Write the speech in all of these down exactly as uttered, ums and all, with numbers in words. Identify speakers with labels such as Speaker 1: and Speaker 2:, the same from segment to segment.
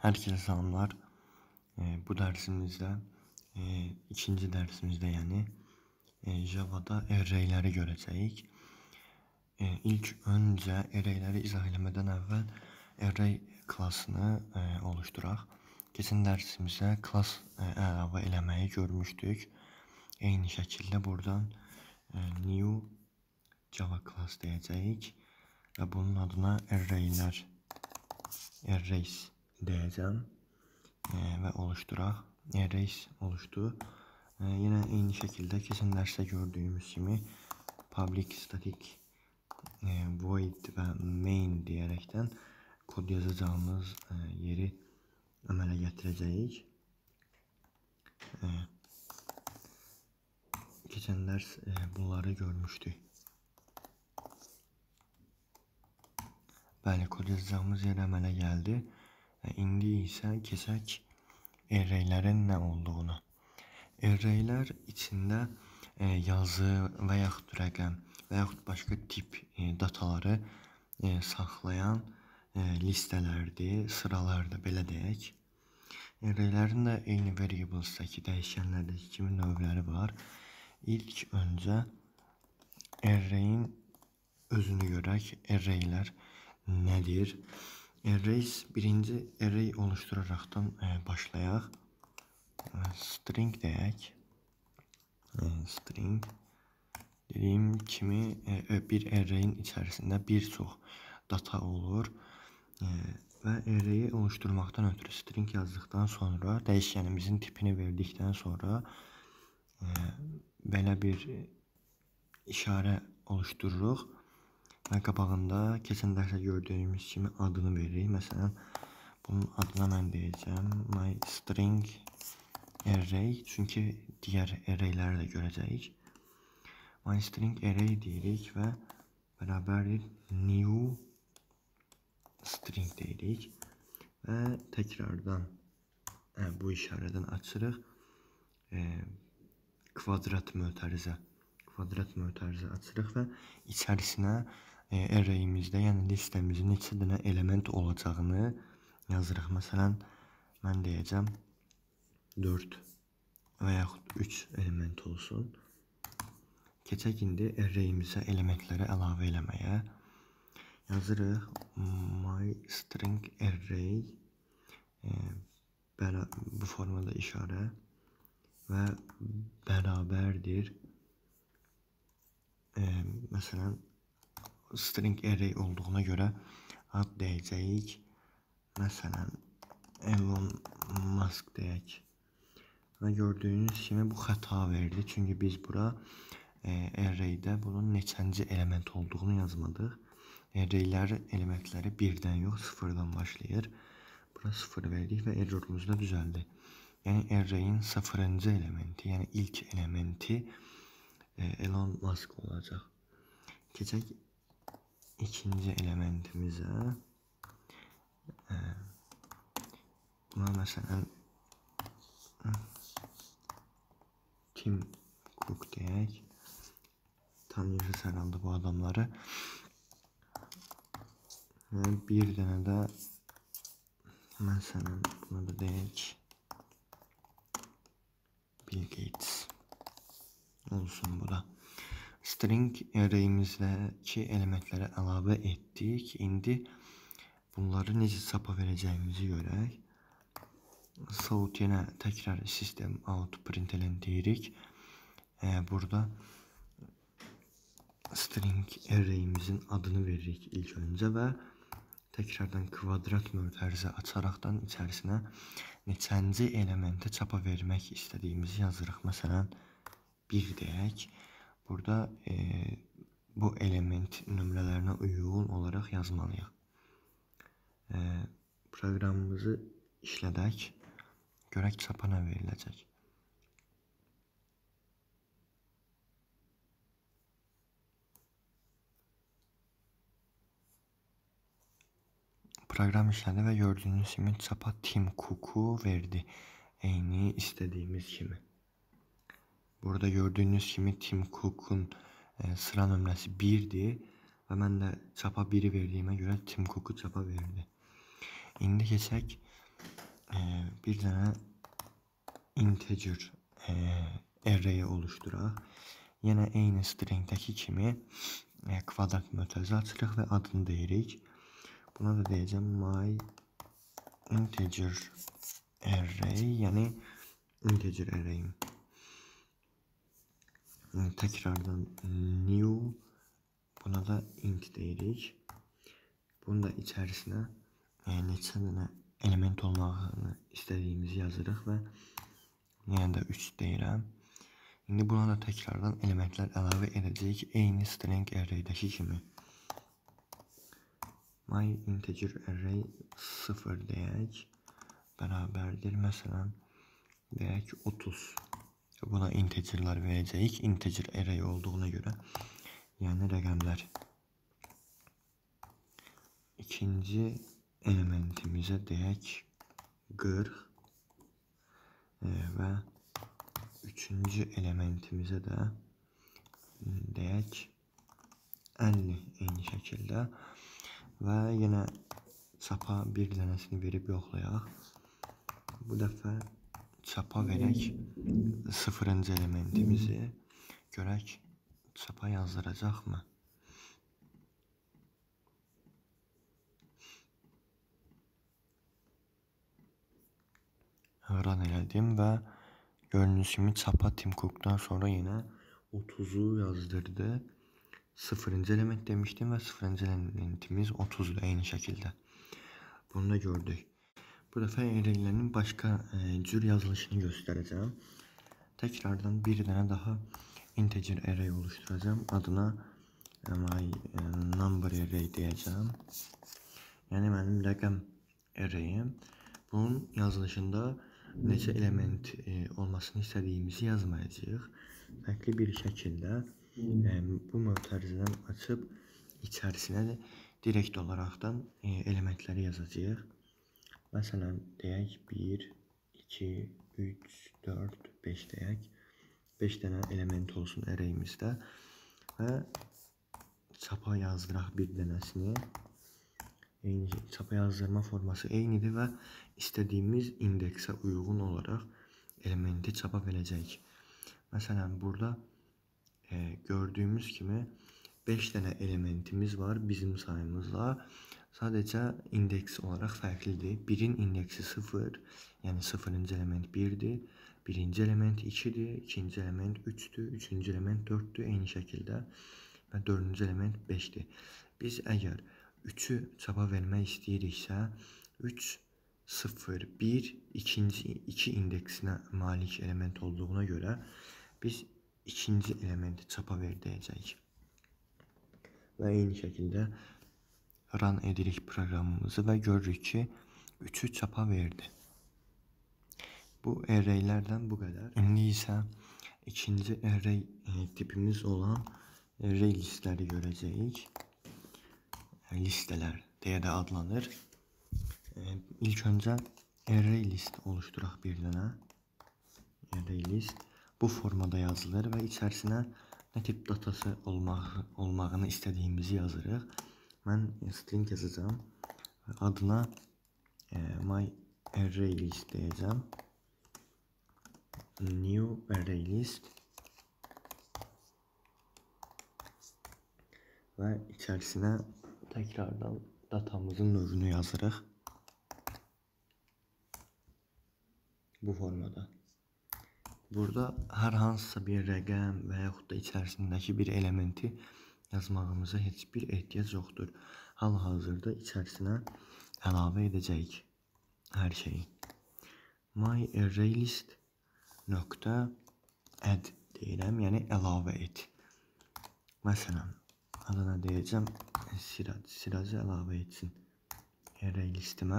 Speaker 1: Herkese salamlar. E, bu dersimizde e, ikinci dersimizde yani e, Java'da array'ləri görəcəyik. E, ilk öncə array'ləri izah eləmədən əvvəl array klassını e, oluşturaq. Keçən dərsimizdə class e, əlavə eləməyi görmüşdük. Eyni şəkildə buradan e, new Java class deyəcəyik və bunun adına array'lər arrays deyəcəm e, və oluşturaq. Arrays oluşdu. E, yine eyni şəkildə keçən dərsdə gördüyümüz kimi public static e, void və main deyərekdən kod yazacağımız e, yeri əmələ gətirəcəyik. E, keçən dərs e, bunları görmüşdük. Bəli, kod yazacağımız yer əmələ gəldi. E, indi isə keçək array'lərin nə olduğunu. Array'lər içində e, yazı və yaxud rəqəm və yaxud başqa tip e, dataları e, saxlayan e, listələrdir, sıralardır, belə deyək. Array'lərin də eyni variables'dakı dəyişənlərdəki kimi növləri var. İlk öncə array'in özünü görək. Array'lər nədir? Arrays birinci array oluşturaraqdan e, başlayaq. E, string deyək. E, string dediyim kimi e, bir array'in içərisində bir çox data olur e, və array'i oluşturmaqdan ötürü string yazdıqdan sonra dəyişənimizin tipini verdikdən sonra e, belə bir işarə oluştururuq. Və qabağında keçən dərsdə gördüyümüz kimi adını veririk. Məsələn, bunun adına mən deyəcəm my string array, çünki digər array'ləri də görəcəyik. My string array deyirik və bərabərdir new string deyirik və təkrardan hə, bu işarədən açırıq e, kvadrat mötərizə kvadrat mötərizə açırıq və içərisinə e, array'imizdə, yəni listemizin neçə dənə element olacağını yazırıq. Məsələn, mən deyəcəm dörd və yaxud üç element olsun. Keçək indi array'imizə elementləri əlavə eləməyə. Yazırıq my string array e, bu formada işarə və bərabərdir e, məsələn string array olduğuna görə ad deyəcəyik. Məsələn Elon Musk deyək. Və gördüyünüz kimi bu xəta verdi. Çünki biz bura e, array'də bunun neçənci element olduğunu yazmadıq. Array'lər elementləri birdən yox, sıfırdan başlayır. Bura sıfır verdik və errorumuz da düzəldi. Yəni array'in sıfırıncı elementi, yəni ilk elementi e, Elon Musk olacaq. Keçək ikinci elementimizə. E, buna məsələn Tim Cook deyək. Tanıyırsınız hər halda bu adamları. Və bir dənə də məsələn buna da deyək Bill Gates olsun bu da. String array'imizdəki elementləri əlavə etdik. İndi bunları necə çapa verəcəyimizi görək. South yenə təkrar system out println deyirik. E, burada string array'imizin adını veririk ilk öncə və təkrardan kvadrat mötərizə açaraqdan içərisinə neçənci elementi çapa vermək istədiyimizi yazırıq. Məsələn, bir deyək. Burada e, bu element nömrələrinə uyğun olaraq yazmalıyıq. E, proqramımızı işlədək. Görək çapa nə veriləcək. Proqram işlədi və gördüyünüz kimi çapa Tim Cook'u verdi. Eyni istədiyimiz kimi. Burada gördüyünüz kimi Tim Cook'un e, sıra nömrəsi birdir və mən də çapa biri verdiyimə görə Tim Cook'u çapa verdi. İndi keçək e, bir dənə integer e, array oluşturaq. Yenə eyni stringdəki kimi e, kvadrat mötərizə açırıq və adını deyirik. Buna da deyəcəm my integer array, yəni integer array'im. Tekrardan new, buna da int deyirik. Bunu da içərisinə e, neçə dənə element olmağını istədiyimizi yazırıq və yenə də üç deyirəm. İndi buna da tekrardan elementlər əlavə edəcəyik, eyni string array'dəki kimi. My integer array sıfır deyək, bərabərdir, məsələn, deyək otuz. Buna integerlər verəcəyik, integer array olduğuna görə, yəni rəqəmlər. İkinci elementimizə deyək qırx e, və üçüncü elementimizə də deyək əlli eyni şəkildə və yenə çapa bir dənəsini verib yoxlayaq. Bu dəfə çapa verək sıfırıncı elementimizi, görək çapa yazdıracaqmı? Run elədim və gördüyünüz kimi çapa Tim Cook'dan sonra yenə otuzu yazdırdı. sıfırıncı element demişdim və sıfırıncı elementimiz otuzdur eyni şəkildə. Bunu da gördük. Bu dəfə array'lərin başqa e, cür yazılışını göstərəcəm. Təkrardan bir dənə daha integer array oluşturacağım. Adına e, my e, number array deyəcəm. Yəni mənim rəqəm array'im. Bunun yazılışında neçə element e, olmasını istədiyimizi yazmayacağıq. Fərqli bir şəkildə e, bu mötərizədən açıb içərisinə də direkt olaraqdan e, elementləri yazacağıq. Məsələn, deyək bir, iki, üç, dörd, beş deyək. beş dənə element olsun array'imizdə və çapa yazdıraq bir dənəsini. Eyni çapa yazdırma forması eynidir və istədiyimiz indeksə uyğun olaraq elementi çapa verəcək. Məsələn, burada e, gördüyümüz kimi beş dənə elementimiz var bizim sayımızla. Sadəcə indeks olaraq fərqlidir. birin indeksi sıfır, yəni sıfırıncı element birdir. Birinci element ikidir, ikinci element üçdür, üçüncü element dörddür eyni şəkildə və dördüncü element beşdir. Biz əgər üçü çapa vermək istəyiriksə, üç, sıfır, bir, ikinci iki indeksinə malik element olduğuna görə biz ikinci elementi çapa ver deyəcəyik. Və eyni şəkildə run edirik proqramımızı və görürük ki, üçü çapa verdi. Bu array'lərdən bu qədər. İndi isə ikinci array e, tipimiz olan array listləri görəcəyik. Listələr deyə də adlanır. E, ilk öncə array list oluşturaq bir dənə. Array list bu formada yazılır və içərisinə nə tip datası olmaq, olmağını istədiyimizi yazırıq. Mən string yazacağım. Adına e, my array list deyəcəm. New array list və içərisinə təkrardan datamızın növünü yazırıq. Bu formada. Burada hər hansısa bir rəqəm və yaxud da içərisindəki bir elementi yazmağımıza heç bir ehtiyac yoxdur. Hal-hazırda içərisinə əlavə edəcəyik hər şeyi. My array list nöqtə add deyirəm, yəni əlavə et. Məsələn, adına deyəcəm Siraj, Sirajı əlavə etsin array listimə.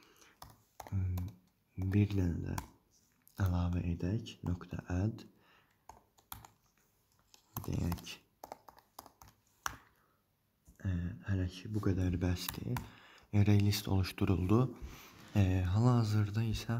Speaker 1: Bir dənə də əlavə edək, nöqtə add deyək. E, hələ ki bu qədər bəsdir. Array list oluşturuldu. E, hal-hazırda isə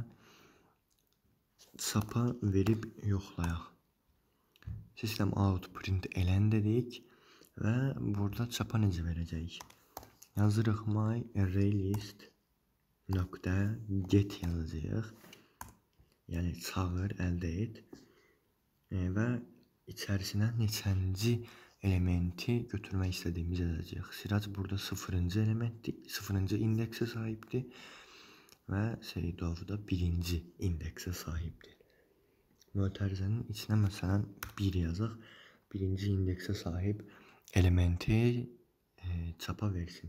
Speaker 1: çapa verib yoxlayaq. System out print elən dedik və burada çapa necə verəcəyik? Yazırıq my array list nöqtə get yazacağıq. Yəni çağır, əldə et. E, və içərisinə neçənci elementi götürmək istədiyimizi yazacağıq. Sirac burada sıfırıncı elementdir, sıfırıncı indeksə sahibdir və Seyidov da birinci indeksə sahibdir. Mötərizənin içinə məsələn bir yazaq. Birinci indeksə sahib elementi e, çapa versin.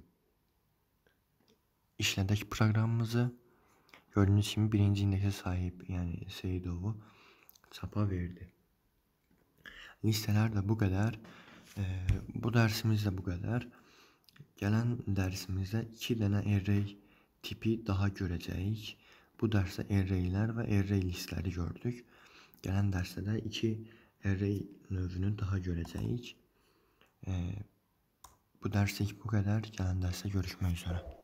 Speaker 1: İşlədək proqramımızı. Gördüyünüz kimi birinci indeksə sahib, yəni Seyidovu çapa verdi. Listələr də bu qədər. E, bu dərsimiz də bu qədər. Gələn dərsimizdə iki dənə array tipi daha görəcəyik. Bu dərsdə arraylər və array listləri gördük. Gələn dərsdə də iki array növünü daha görəcəyik. E, bu dərslik bu qədər. Gələn dərsdə görüşmək üzrə.